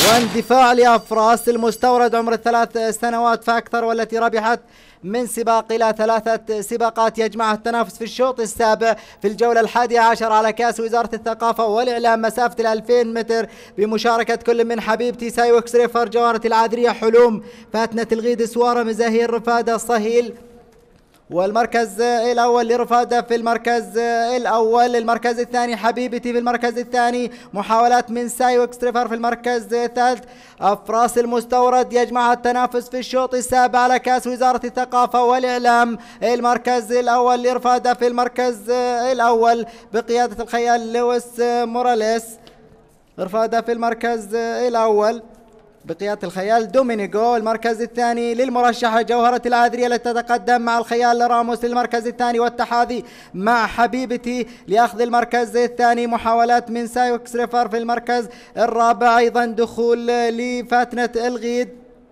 واندفاع لأفراس المستورد عمر الثلاث سنوات فأكثر، والتي ربحت من سباق إلى 3 سباقات يجمعها التنافس في الشوط السابع في الجولة 11 على كأس وزارة الثقافة والإعلام مسافة 2000 متر، بمشاركة كل من حبيبتي سايوكس ريفر، جوهرة العذرية حلوم، فاتنة الغيد سوارة، مزاهير رفادة صهيل. والمركز الأول لرفادة في المركز الأول. المركز الثاني حبيبتي في المركز الثاني. محاولات من سايوكس ريفر في المركز الثالث. أفراس المستورد يجمعها التنافس في الشوط السابع على كأس وزارة الثقافة والإعلام. المركز الأول لرفادة في المركز الأول بقيادة الخيال لويس موراليس. رفادة في المركز الأول بقيادة الخيال دومينيغو. المركز الثاني للمرشحة جوهرة العذرية التي تتقدم مع الخيال راموس للمركز الثاني، والتحاذي مع حبيبتي لأخذ المركز الثاني. محاولات من سايوكس ريفر في المركز الرابع، أيضا دخول لفاتنة الغيد،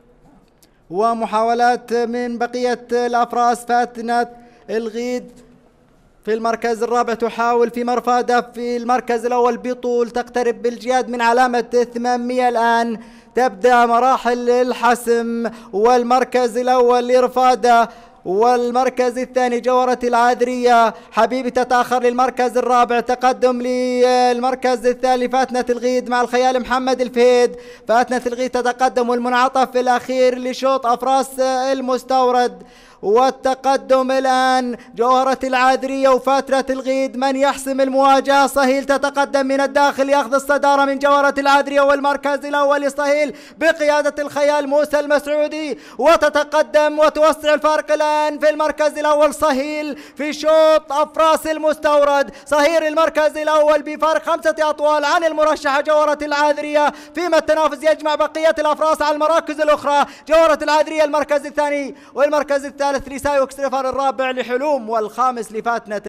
ومحاولات من بقية الأفراس. فاتنة الغيد في المركز الرابع تحاول في مرفادة في المركز الأول بطول، تقترب بالجياد من علامة 800 الآن. تبدأ مراحل الحسم، والمركز الأول لرفادة والمركز الثاني جوهرة العذرية. حبيبي تتأخر للمركز الرابع، تقدم للمركز الثاني فاتنة الغيد مع الخيال محمد الفهيد. فاتنة الغيد تتقدم، والمنعطف الأخير لشوط أفراس المستورد، والتقدم الآن جوهرة العذرية وفاتنة الغيد. من يحسم المواجهة؟ صهيل تتقدم من الداخل، يأخذ الصدارة من جوهرة العذرية، والمركز الأول لصهيل بقيادة الخيال موسى المسعودي، وتتقدم وتوسع الفارق الآن في المركز الأول صهيل في شوط أفراس المستورد. صهيل المركز الأول بفارق 5 أطوال عن المرشحة جوهرة العذرية، فيما التنافس يجمع بقية الأفراس على المراكز الأخرى. جوهرة العذرية المركز الثاني، والمركز الثالث لسايوكس ريفر، الرابع لحلوم، والخامس لفاتنة